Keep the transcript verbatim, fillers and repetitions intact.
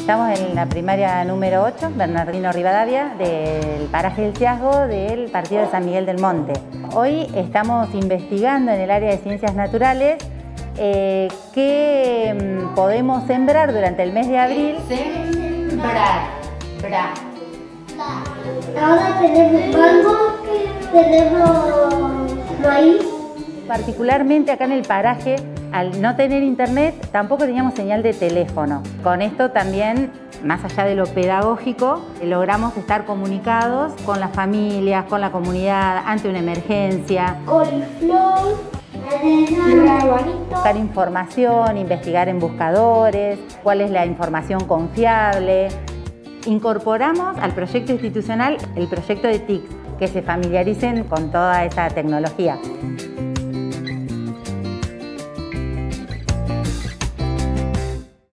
Estamos en la primaria número ocho, Bernardino Rivadavia, del paraje del Ciasgo del partido de San Miguel del Monte. Hoy estamos investigando en el área de ciencias naturales eh, qué mm, podemos sembrar durante el mes de abril. Sembrar. Bra. Ahora tenemos mango, tenemos maíz. Particularmente acá en el paraje, al no tener internet, tampoco teníamos señal de teléfono. Con esto también, más allá de lo pedagógico, logramos estar comunicados con las familias, con la comunidad, ante una emergencia. Coliflor, Buscar información, investigar en buscadores, cuál es la información confiable. Incorporamos al proyecto institucional el proyecto de T I C S, que se familiaricen con toda esa tecnología.